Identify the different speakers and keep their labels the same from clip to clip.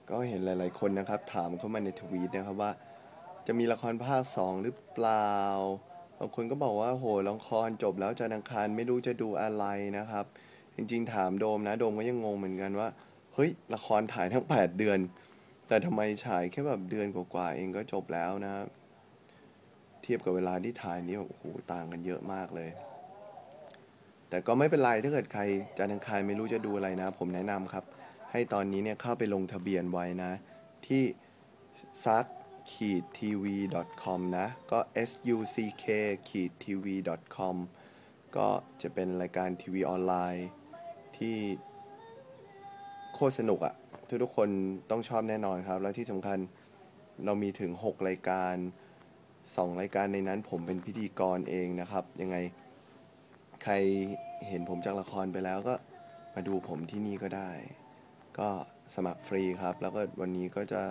Speaker 1: ก็เห็นหลายๆคนนะครับถามเข้ามาในทวีตนะครับว่าจะมีละครภาค2หรือเปล่าบางคนก็บอกว่าโหละครจบแล้วจันทร์อังคารไม่รู้จะดูอะไรนะครับจริงๆถามโดมนะโดมก็ยังงงเหมือนกันว่าเฮ้ยละครถ่ายทั้ง8 เดือนแต่ทำไมฉายแค่แบบเดือนกว่าๆเองก็จบแล้วนะครับเทียบกับเวลาที่ถ่ายนี่แบบโอ้โหต่างกันเยอะมากเลยแต่ก็ไม่เป็นไรถ้าเกิดใครจันทร์อังคารไม่รู้จะดูอะไรนะผมแนะนำครับให้ตอนนี้เนี่ยเข้าไปลงทะเบียนไว้นะที่ suck tv com นะก็ suck tv com ก็จะเป็นรายการทีวีออนไลน์ที่โคตรสนุกอะทุกคนต้องชอบแน่นอนครับแล้วที่สำคัญเรามีถึง6 รายการ2 รายการในนั้นผมเป็นพิธีกรเองนะครับยังไงใครเห็นผมจากละครไปแล้วก็มาดูผมที่นี่ก็ได้ก็สมัครฟรีครับแล้วก็วันนี้ก็จะ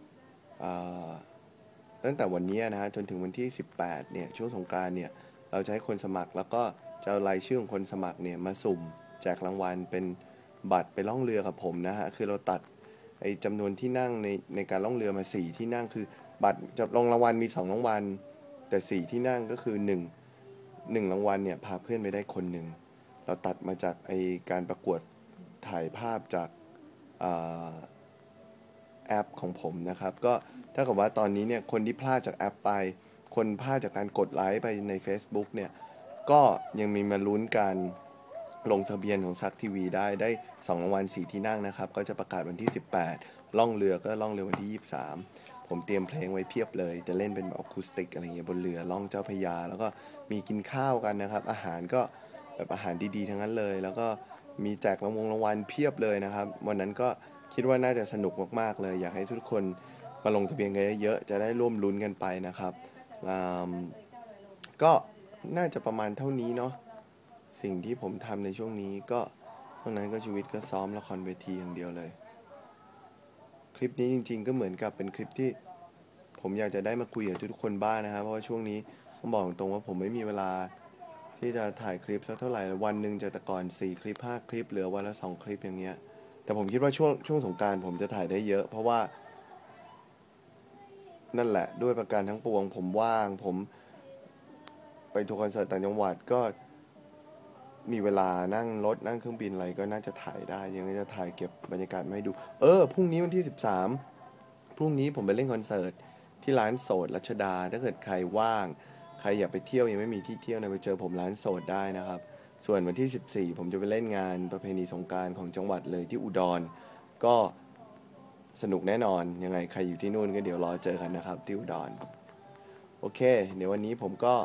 Speaker 1: ตั้งแต่วันนี้นะฮะจนถึงวันที่18เนี่ยช่วงสงกรานต์เนี่ยเราจะให้คนสมัครแล้วก็จะเอารายชื่อของคนสมัครเนี่ยมาสุ่มแจกรางวัลเป็นบัตรไปล่องเรือกับผมนะฮะคือเราตัดไอ้จำนวนที่นั่งในการล่องเรือมา4 ที่นั่งคือบัตรจะรางวัลมี2 รางวัลแต่4 ที่นั่งก็คือ1รางวัลเนี่ยพาเพื่อนไปได้คนหนึ่งเราตัดมาจากไอ้การประกวดถ่ายภาพจากแอปของผมนะครับก็ถ้ากับว่าตอนนี้เนี่ยคนที่พลาดจากแอปไปคนพลาดจากการกดไลค์ไปใน Facebook เนี่ยก็ยังมีมาลุ้นการลงทะเบียนของซักทีวีได้2 รางวัล4 ที่นั่งนะครับก็จะประกาศวันที่18ล่องเรือก็ล่องเรือวันที่23ผมเตรียมเพลงไว้เพียบเลยจะเล่นเป็นแบบอะคูสติกอะไรเงี้ยบนเรือล่องเจ้าพระยาแล้วก็มีกินข้าวกันนะครับอาหารก็แบบอาหารดีๆทั้งนั้นเลยแล้วก็มีแจกรางวัลเพียบเลยนะครับวันนั้นก็คิดว่าน่าจะสนุกมากๆเลยอยากให้ทุกคนมาลงทะเบียนกันเยอะๆจะได้ร่วมลุ้นกันไปนะครับก็น่าจะประมาณเท่านี้เนาะสิ่งที่ผมทำในช่วงนี้ก็ตรงนั้นก็ชีวิตก็ซ้อมละครเวทีอย่างเดียวเลยคลิปนี้จริงๆก็เหมือนกับเป็นคลิปที่ผมอยากจะได้มาคุยกับทุกคนบ้างนะครับเพราะว่าช่วงนี้ผมบอกตรงว่าผมไม่มีเวลาที่จะถ่ายคลิปสักเท่าไหร่วันหนึ่งจะแต่ก่อน4 คลิป5 คลิปเหลือวันละ2 คลิปอย่างเงี้ยแต่ผมคิดว่าช่วงสงกรานต์ผมจะถ่ายได้เยอะเพราะว่านั่นแหละด้วยประการทั้งปวงผมว่างผมไปทัวร์คอนเสิร์ตต่างจังหวัดก็มีเวลานั่งรถนั่งเครื่องบินอะไรก็น่าจะถ่ายได้ยังไงจะถ่ายเก็บบรรยากาศมาให้ดูพรุ่งนี้วันที่13พรุ่งนี้ผมไปเล่นคอนเสิร์ตที่ร้านโสดรัชดาถ้าเกิดใครว่างใครอยากไปเที่ยวยังไม่มีที่เที่ยวนะไปเจอผมร้านโสดได้นะครับส่วนวันที่14ผมจะไปเล่นงานประเพณีสงกรานต์ของจังหวัดเลยที่อุดรก็สนุกแน่นอนยังไงใครอยู่ที่นู่นก็เดี๋ยวรอเจอกันนะครับที่อุดรโอเคเดี๋ยววันนี้ผมก็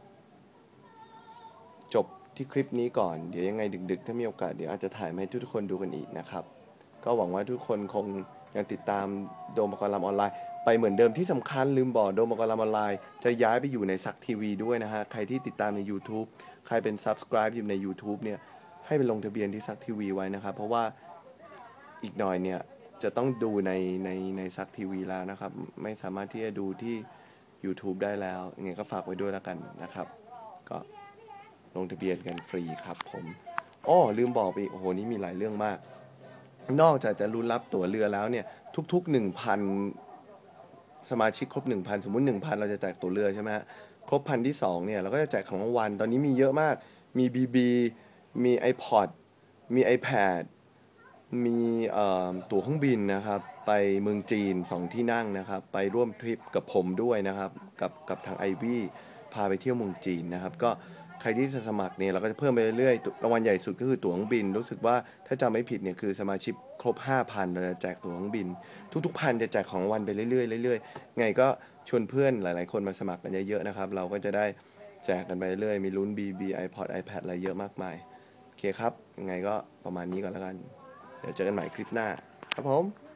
Speaker 1: จบที่คลิปนี้ก่อนเดี๋ยวยังไงดึกๆถ้ามีโอกาสเดี๋ยวอาจจะถ่ายมาให้ทุกคนดูกันอีกนะครับก็หวังว่าทุกคนคงยังติดตามโดมกรลำออนไลน์ไปเหมือนเดิมที่สำคัญลืมบอกโดมกรลำออนไลน์จะย้ายไปอยู่ในซักทีวีด้วยนะฮะใครที่ติดตามใน YouTube ใครเป็น Subscribe อยู่ใน YouTube เนี่ยให้ไปลงทะเบียนที่ซักทีวีไว้นะครับเพราะว่าอีกหน่อยเนี่ยจะต้องดูในซักทีวีแล้วนะครับไม่สามารถที่จะดูที่ YouTube ได้แล้วยังไงก็ฝากไว้ด้วยแล้วกันนะครับก็ลงทะเบียนกันฟรีครับผมลืมบอกไปโอ้โหนี่มีหลายเรื่องมากนอกจากจะลุ้นรับตั๋วเรือแล้วเนี่ยทุกๆ 1,000 สมาชิกครบ 1,000 สมมุติ 1,000 เราจะแจกตั๋วเรือใช่ไหมฮะครบพันที่2เนี่ยเราก็จะแจกของรางวัลตอนนี้มีเยอะมากมี BB มี iPod มี iPad มีตั๋วเครื่องบินนะครับไปเมืองจีน2 ที่นั่งนะครับไปร่วมทริปกับผมด้วยนะครับกับทาง Ivy พาไปเที่ยวเมืองจีนนะครับก็ใครที่จะสมัครเนี่ยเราก็จะเพิ่มไปเรื่อยๆรางวัลใหญ่สุดก็คือตั๋วเครื่องบินรู้สึกว่าถ้าจำไม่ผิดเนี่ยคือสมาชิกครบ 5,000 เราจะแจกตั๋วเครื่องบินทุกๆพันจะแจกของรางวัลไปเรื่อยๆเรื่อยๆไงก็ชวนเพื่อนหลายๆคนมาสมัครกันเยอะๆนะครับเราก็จะได้แจกกันไปเรื่อยๆมีลุ้น BB iPod iPad อะไรเยอะมากมายโอเคครับยังไงก็ประมาณนี้ก่อนแล้วกันเดี๋ยวเจอกันใหม่คลิปหน้าครับผม